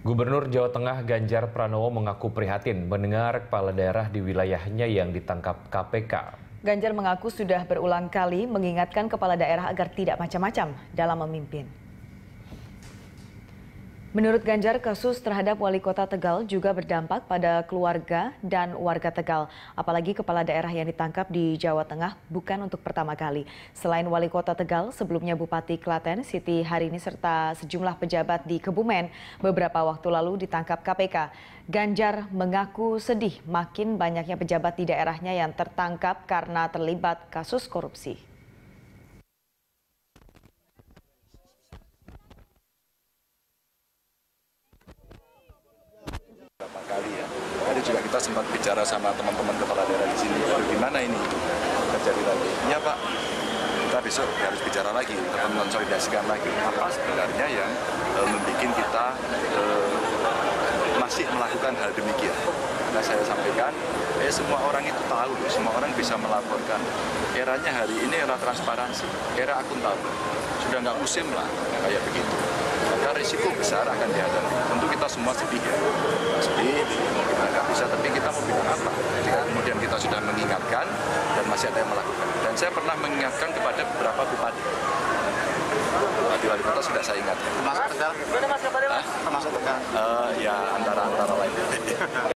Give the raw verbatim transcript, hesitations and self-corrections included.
Gubernur Jawa Tengah Ganjar Pranowo mengaku prihatin mendengar kepala daerah di wilayahnya yang ditangkap K P K. Ganjar mengaku sudah berulang kali mengingatkan kepala daerah agar tidak macam-macam dalam memimpin. Menurut Ganjar, kasus terhadap wali kota Tegal juga berdampak pada keluarga dan warga Tegal. Apalagi kepala daerah yang ditangkap di Jawa Tengah bukan untuk pertama kali. Selain wali kota Tegal, sebelumnya Bupati Klaten, Siti Harini, serta sejumlah pejabat di Kebumen beberapa waktu lalu ditangkap K P K. Ganjar mengaku sedih makin banyaknya pejabat di daerahnya yang tertangkap karena terlibat kasus korupsi. Kali ya. Tadi juga kita sempat bicara sama teman-teman kepala daerah di sini. Gimana ini terjadi lagi? Ya Pak, kita besok harus bicara lagi, untuk mengonsolidasikan lagi apa sebenarnya yang e, membuat kita e, masih melakukan hal demikian. Karena saya sampaikan, eh, semua orang itu tahu, semua orang bisa melaporkan. Eranya hari ini era transparansi, era akuntabel. Sudah nggak musim lah kayak begitu. Maka risiko besar akan dihadapi. Tentu kita semua sedih ya. Sedih, mau kita nggak bisa, tapi kita mau bilang apa? Ketika kemudian kita sudah mengingatkan dan masih ada yang melakukan. Dan saya pernah mengingatkan kepada beberapa bupati. Bupati wali kota sudah saya ingatkan. Termasuk Tegal? Termasuk Tegal? Uh, ya antara-antara lain.